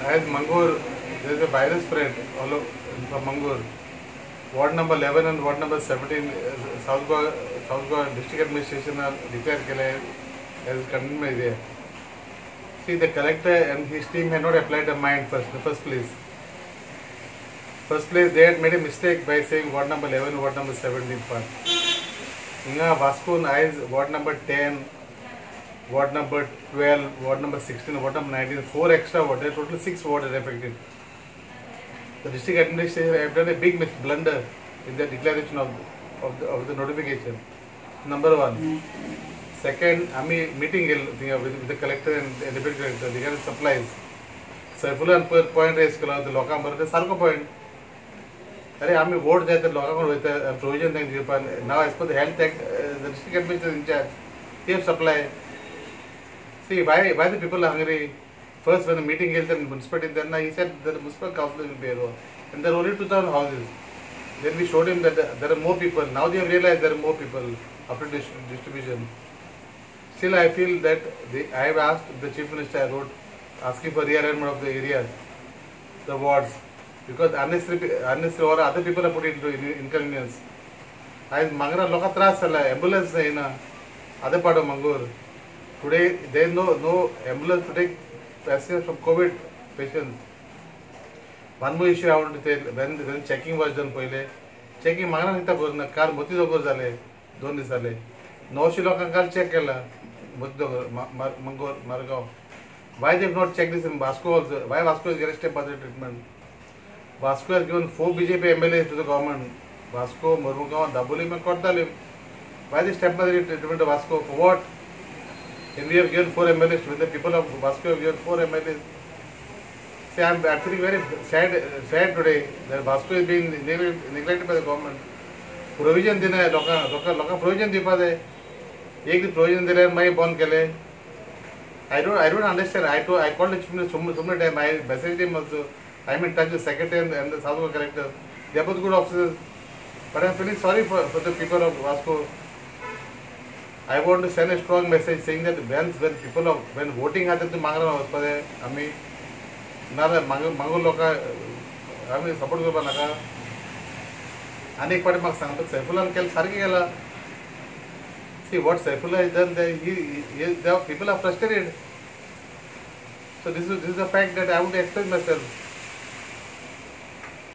as Mangur, there is a virus spread all over from Mangur. Ward number 11 and ward number 17, South Goa district administration are declared as containment area. See, the collector and his team had not applied a mind in the first place. First place, they had made a mistake by saying ward number 11, ward number 17 part. Inga Vasco eyes ward number 10, ward number 12, ward number 16, ward number 19, 4 extra ward. There are total 6 wards are affected. The district administration have done a big blunder in the declaration of the notification. Number one. Second, meeting with the collector and the deputy collector, they got supplies. Circular point raise the local number, Sarko point. I vote that the local with a provision thing. Now, as per the health act, the district administration in charge, they have supply. See, why the people are hungry? First, when the meeting held in municipality, then he said that the municipal council will be there. And there are only 2,000 houses. Then we showed him that there are more people. Now they have realized there are more people after distribution. Still, I feel that I have asked the Chief Minister, I wrote, asking for rearrangement of the areas, the wards, because unnecessary or other people are put into inconvenience. I Mangara Loka Tras ambulance in other part of Mangur. Today, there is no ambulance to take passengers from COVID patients. One more issue I want to tell, when checking was done, checking Mangara Nita Gurna, car Muti Dogo Zale, Doni Zale. No Shiloka car check Kella, Mangur, Margao. Why they have not checked this in Vasco also? Why Vasco is getting step by treatment? Vasco has given 4 BJP MLAs to the government. Vasco, Murmugao, Dabulim and Kortalim. Why the step by treatment of Vasco? For what? And we have given 4 MLAs with the people of Vasco have given 4 MLAs. See, I am actually very sad today that Vasco is being neglected by the government. Provision dina loka provision dipa de. Ek provision dile mai bon kele. I don't understand. I called the Chief Minister so many times. I messaged him also. I am in touch with the secretary and the South Goa collector. They are both good officers. But I am feeling sorry for the people of Vasco. I want to send a strong message saying that when voting happens to Mangala hospade, Mangu loka, support group naka. Anek party mak sang, but Saifullah kel sarki gela. See what Saifullah has done. The people are frustrated. So this is the fact that I want to express myself.